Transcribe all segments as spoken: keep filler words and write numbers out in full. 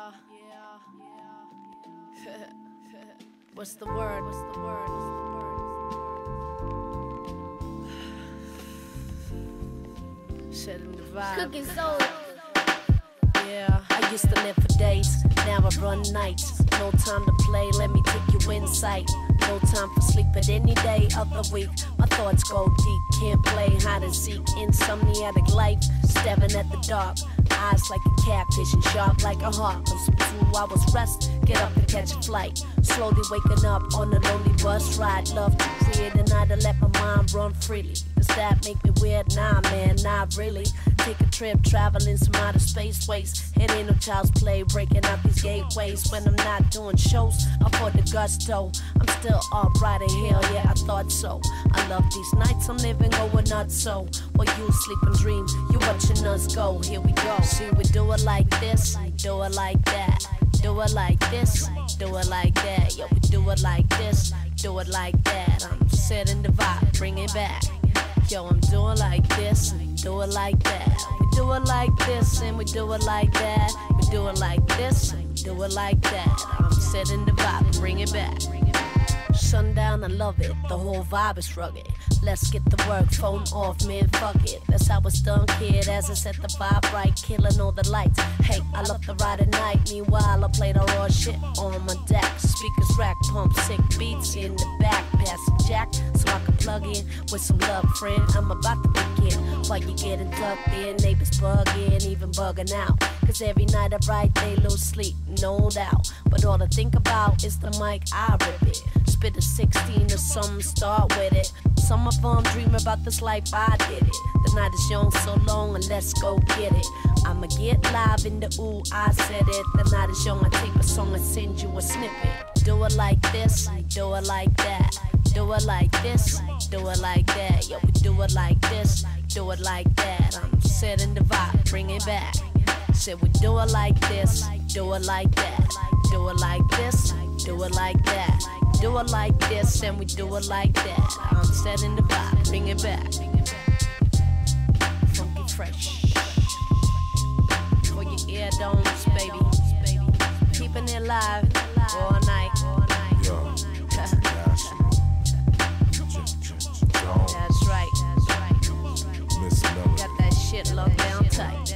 yeah, yeah, yeah. What's the word? What's the word? What's the word? Setting the vibe. Cooking soul. Yeah, I used to live for days, now I run nights. No time to play, let me take you inside. No time for sleep at any day of the week. My thoughts go deep, can't play hide and seek. Insomniatic life, staring at the dark. Eyes like a catfish and sharp like a hawk. On some two hours rest, get up and catch a flight. Slowly waking up on a lonely bus ride. Love to create a night to let my mind run freely. Does that make me weird? Nah man, not really. Take a trip, traveling some outer space ways. It ain't no child's play, breaking out these gateways. When I'm not doing shows, I pour the gusto. I'm still alright in hell, yeah, I thought so. I love these nights I'm living, going nuts so. While you sleep and dream, you watching us go. Here we go. See, we do it like this, do it like that. Do it like this, do it like that. Yo, we do it like this, do it like that. I'm setting the vibe, bring it back. Yo, I'm doing like this, do it like that. We do it like this and we do it like that. We do it like this, do it like that. I'm setting the vibe, bring it back. Sundown, I love it, the whole vibe is rugged. Let's get the work, phone off, man, fuck it. That's how it's done, kid, as I set the vibe right, killing all the lights. Hey, I love the ride at night, meanwhile I play the raw shit on my deck. Speakers rack, pump sick beats in the back, pass a jack so I can plug in with some love, friend. I'm about to begin, while you getting tucked in, neighbors bugging, even bugging out. Cause every night I write, they lose sleep, no doubt. But all I think about is the mic, I rip it. Spit a sixteen or something, start with it. Some of them dream about this life, I did it. The night is young, so long, and let's go get it. I'ma get live in the ooh, I said it. The night is young, I tape a song and send you a snippet. Do it like this, do it like that. Do it like this, do it like that. Yo, we do it like this, do it like that. I'm setting the vibe, bring it back. Said we do it like this, do it like that. Do it like this, do it like that. Do it like this and we do it like that. I'm setting the vibe, bring it back. Funky fresh for your ear domes, baby. Keeping it live all night. Yo, That's right. Miss Melody. Got that shit locked down tight.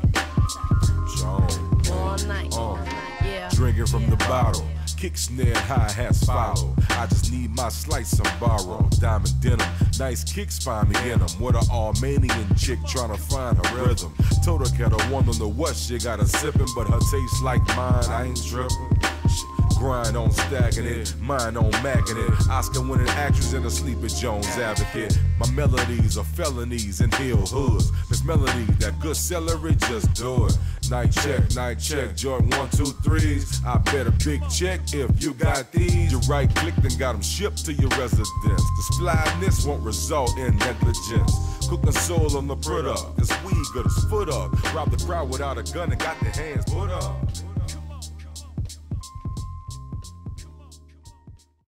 All night. Uh, Yeah. Drinking from the bottle. Kick, snare, hi-hats follow. I just need my slice and borrow. Diamond denim, nice kicks find me in them. With an Armenian chick trying to find her rhythm. Told her cat I wanna know what she got her sipping, but her taste like mine, I ain't tripping. Grind on stacking it, mine on macking it. Oscar winning actress and a Sleepy Jones advocate. My melodies are felonies in hill hoods. Miss Melody, that good celery, just do it. Night check, night check, Jordan one, two, threes. I bet a big check if you got these. You right clicked and got them shipped to your residence. The splyness won't result in negligence. Cooking soul on the put up. This weed got his foot up. Robbed the crowd without a gun and got their hands put up.